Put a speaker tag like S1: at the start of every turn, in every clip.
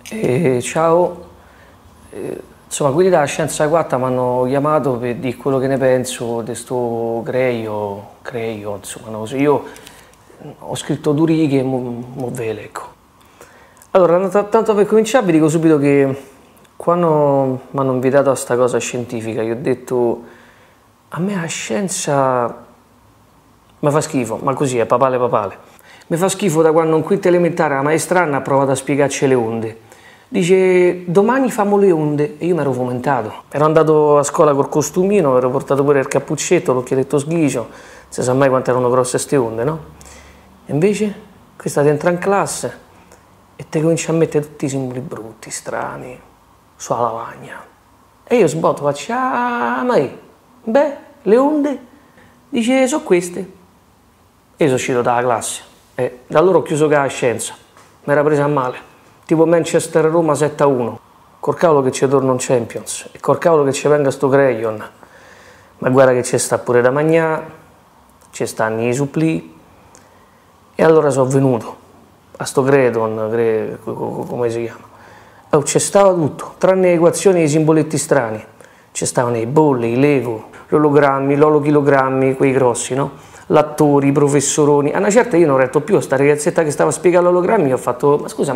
S1: Ciao, insomma quelli della Scienza 4 mi hanno chiamato per dire quello che ne penso di sto Creio, insomma non so, io ho scritto due righe e mo ve le leggo. Allora, tanto per cominciare vi dico subito che quando mi hanno invitato a sta cosa scientifica, io ho detto a me la scienza mi fa schifo, ma così è papale. Mi fa schifo da quando in quinta elementare la maestra Anna ha provato a spiegarci le onde. Dice, domani famo le onde, e io mi ero fomentato. Ero andato a scuola col costumino, ero portato pure il cappuccetto, l'occhialetto sghicio, non si sa mai quanto erano grosse ste onde, no? E invece, questa ti entra in classe e te comincia a mettere tutti i simboli brutti, strani, sulla lavagna. E io sbotto, faccio, beh, le onde? Dice, sono queste. E io sono uscito dalla classe e da allora ho chiuso con la scienza, mi era presa a male. Tipo Manchester-Roma 7-1, col cavolo che ci torna un Champions e col cavolo che ci venga sto Crayon, ma guarda che ci sta pure da mangiare, ci stanno i supplì, e allora sono venuto a sto Crayon, come si chiama, oh, c'è stava tutto, tranne le equazioni e i simboletti strani, ci stavano i bolle, i Lego, gli ologrammi, l'olochilogrammi, quei grossi, no? L'attori, i professoroni, a una certa io non ho retto più a sta ragazzetta che stava a spiegare l'ologrammi, ho fatto, ma scusa,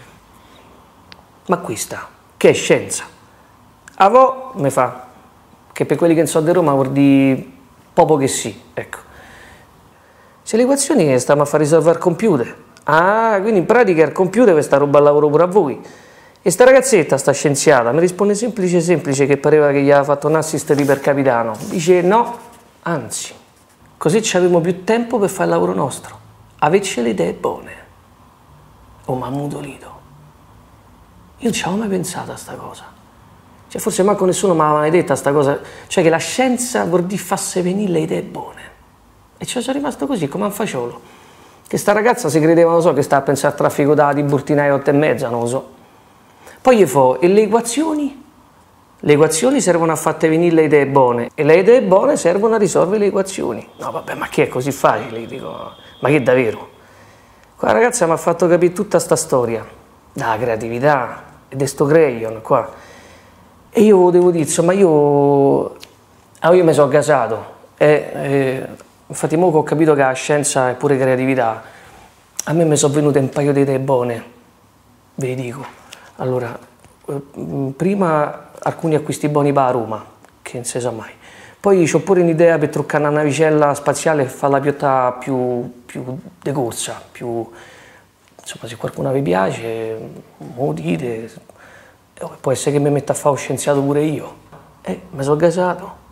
S1: ma questa, che è scienza? A vo' mi fa, che per quelli che non so di Roma vuol dire proprio che sì, ecco. Se le equazioni stiamo a far risolvere al computer, quindi in pratica il computer questa roba al lavoro pure a voi. E sta ragazzetta, sta scienziata, mi risponde semplice che pareva che gli aveva fatto un assist di percapitano. Dice no, anzi, così ci avremo più tempo per fare il lavoro nostro. Avecce le idee buone. Oh, ma mutolito. Io non ci avevo mai pensato a sta cosa. Cioè, forse manco nessuno mi aveva mai detta sta cosa. Cioè, che la scienza vuol dire farsi venire le idee buone. E ci sono rimasto così, come un fagiolo. Che sta ragazza si credeva, non so, che stava a pensare al traffico da Tiburtina alle 8:30, non lo so. Poi gli fa, e le equazioni? Le equazioni servono a farti venire le idee buone. E le idee buone servono a risolvere le equazioni. No, vabbè, ma che è così facile? Gli dico, ma che davvero? Quella ragazza mi ha fatto capire tutta sta storia. Da creatività. E di sto Crayon qua. E io devo dire, insomma, io mi sono gasato. Infatti, mo che ho capito che la scienza è pure creatività, a me mi sono venute un paio di idee buone, ve le dico. Allora, prima alcuni acquisti buoni per Roma, che non si sa mai. Poi ho pure un'idea per truccare una navicella spaziale e farla piottare più di corsa, insomma, se qualcuno vi piace, mo dite, può essere che mi metta a fare lo scienziato pure io. Mi sono gasato.